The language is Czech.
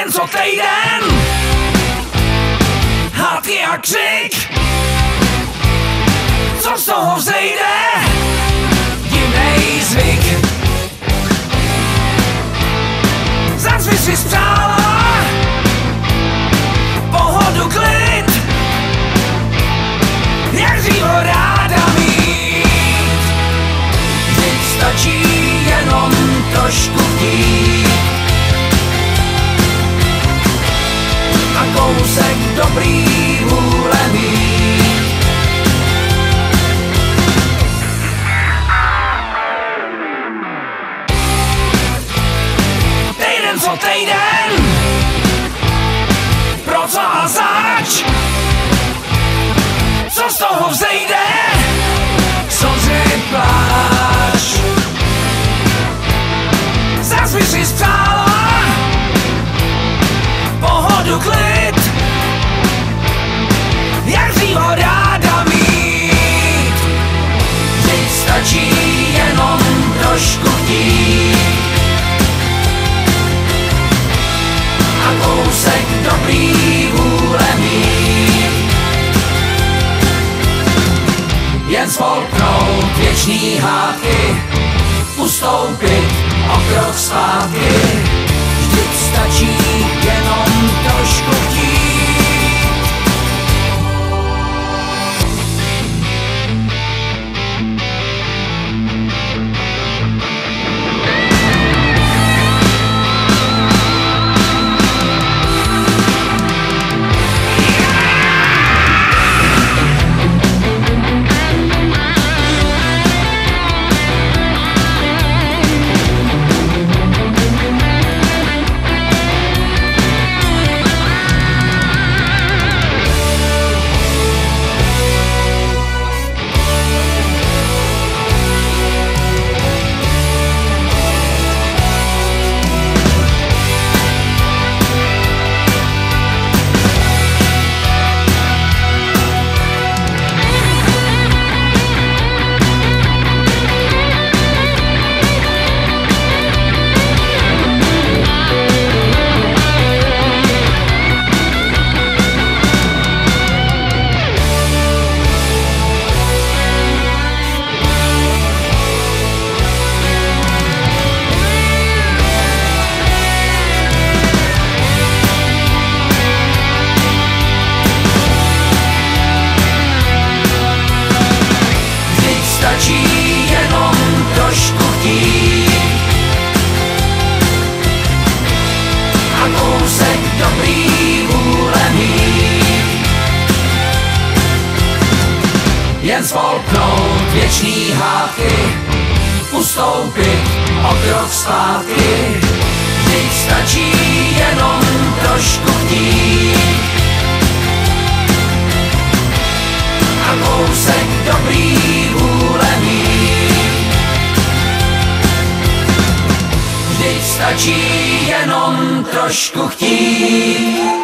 týden co týden, hádky a křik, co z toho vzejde, divnej zvyk. Zas by si spřála pohodu, klid, jak dřív ho ráda mít. Vždyť stačí jenom trošku chtít a kousek dobrý vůle mít. Týden co týden, pro co a zač, co z toho vzejde, slzy pláč. Zas by si spřála pohodu, klid, jak dřív ho ráda mít. Vždyť stačí jenom trošku chtít a kousek dobrý vůle mít. Jen spolknout věčný hádky, ustoupit o krok zpátky. Vždyť stačí jenom trošku chtít. Jen spolknout věčný hádky, ustoupit o krok zpátky. Vždyť stačí jenom trošku chtít a kousek dobrý vůle mít. Vždyť stačí jenom trošku chtít.